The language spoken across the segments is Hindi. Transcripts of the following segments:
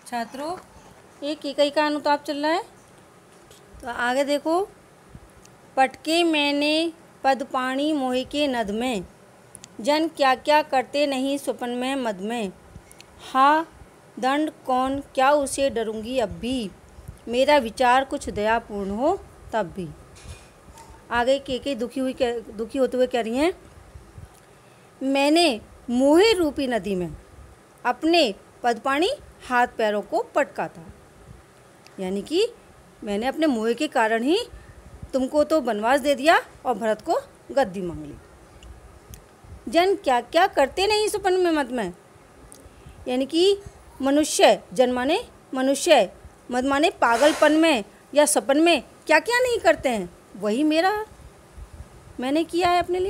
छात्रों, एक इकाई का अनुताप चल रहा है। तो आगे देखो। पटके मैंने पद पानी मोहि के नद में, जन क्या क्या करते नहीं स्वप्न में मद में। हा दंड कौन क्या उसे डरूंगी अब भी, मेरा विचार कुछ दयापूर्ण हो तब भी। आगे के दुखी होते हुए कह रही हैं, मैंने मोहे रूपी नदी में अपने पदपाणी हाथ पैरों को पटका था। यानी कि मैंने अपने मोह के कारण ही तुमको तो वनवास दे दिया और भरत को गद्दी मांग ली। जन क्या क्या करते नहीं स्वप्न में मद में, यानी कि मनुष्य, जन माने मनुष्य, मद माने पागलपन में या सपन में क्या क्या नहीं करते हैं, वही मैंने किया है अपने लिए।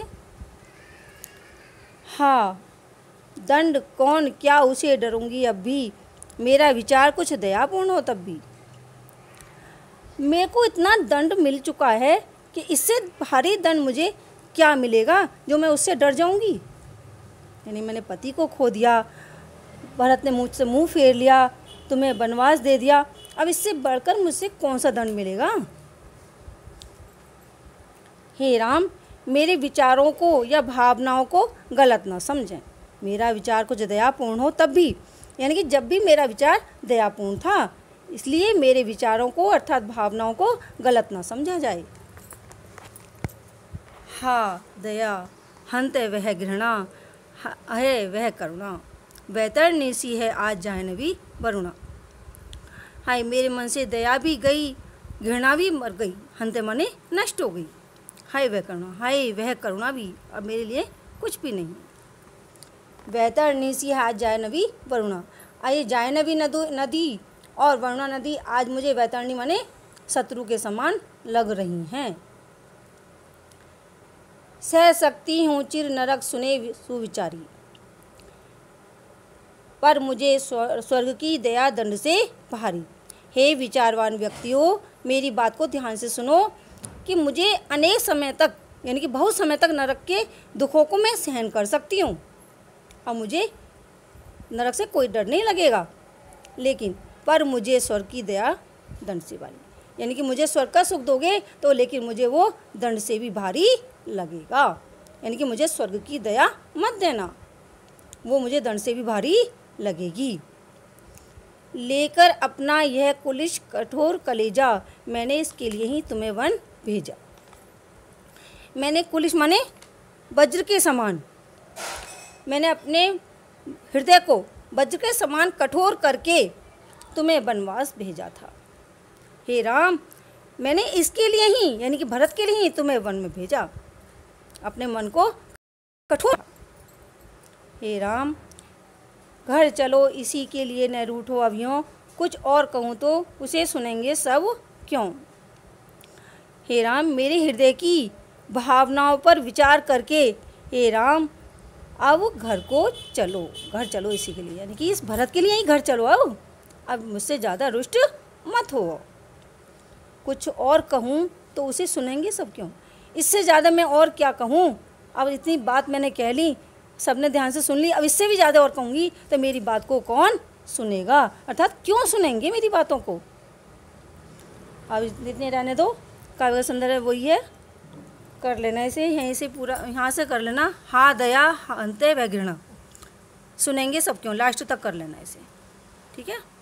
हाँ दंड कौन क्या उसे डरूंगी अब भी, मेरा विचार कुछ दयापूर्ण हो तब भी। मेरे को इतना दंड मिल चुका है कि इससे भारी दंड मुझे क्या मिलेगा जो मैं उससे डर जाऊंगी। यानी मैंने पति को खो दिया, भरत ने मुझसे मुंह फेर लिया, तुम्हें वनवास दे दिया, अब इससे बढ़कर मुझसे कौन सा दंड मिलेगा। हे राम, मेरे विचारों को या भावनाओं को गलत ना समझें, मेरा विचार कुछ दयापूर्ण हो तब भी। यानी कि जब भी मेरा विचार दयापूर्ण था, इसलिए मेरे विचारों को अर्थात भावनाओं को गलत ना समझा जाए। हा दया हंत वह घृणा, है वह करुणा, वैतरणी सी है आज जाह्नवी वरुणा। हाय मेरे मन से दया भी गई, घृणा भी मर गई, हंत माने नष्ट हो गई। हाय वह करुणा, हाय वह करुणा भी अब मेरे लिए कुछ भी नहीं। वैतरणी सी है आज जाह्नवी वरुणा, ये जाह्नवी नदी और वरुणा नदी आज मुझे वैतरणी माने शत्रु के समान लग रही हैं। सह सकती हूँ चिर नरक सुने सुविचारी, पर मुझे स्वर्ग की दया दंड से भारी। हे विचारवान व्यक्तियों, मेरी बात को ध्यान से सुनो कि मुझे अनेक समय तक यानी कि बहुत समय तक नरक के दुखों को मैं सहन कर सकती हूँ और मुझे नरक से कोई डर नहीं लगेगा, लेकिन पर मुझे स्वर्ग की दया दंड से भारी। यानी कि मुझे स्वर्ग का सुख दोगे तो लेकिन मुझे वो दंड से भी भारी लगेगा। यानी कि मुझे स्वर्ग की दया मत देना, वो मुझे दंड से भी भारी लगेगी। लेकर अपना यह कुलिश कठोर कलेजा, मैंने इसके लिए ही तुम्हें वन भेजा। मैंने कुलिश माने वज्र के समान, मैंने अपने हृदय को वज्र के समान कठोर करके तुम्हें वनवास भेजा था। हे राम, मैंने इसके लिए ही यानी कि भरत के लिए ही तुम्हें वन में भेजा, अपने मन को कठोर। हे राम, घर चलो इसी के लिए न रूठो अभियों, कुछ और कहूँ तो उसे सुनेंगे सब क्यों। हे राम, मेरे हृदय की भावनाओं पर विचार करके हे राम अब घर चलो इसी के लिए, यानी कि इस भरत के लिए ही घर चलो। अब मुझसे ज़्यादा रुष्ट मत हो, कुछ और कहूँ तो उसे सुनेंगे सब क्यों। इससे ज़्यादा मैं और क्या कहूँ, अब इतनी बात मैंने कह ली, सबने ध्यान से सुन ली, अब इससे भी ज़्यादा और कहूँगी तो मेरी बात को कौन सुनेगा, अर्थात क्यों सुनेंगे मेरी बातों को। अब इतने रहने दो, काव्य का संदर्भ वही है, कर लेना इसे, यहीं से पूरा यहाँ से कर लेना। हा दया अंत्य वह घृणा, सुनेंगे सब क्यों, लास्ट तक कर लेना इसे, ठीक है।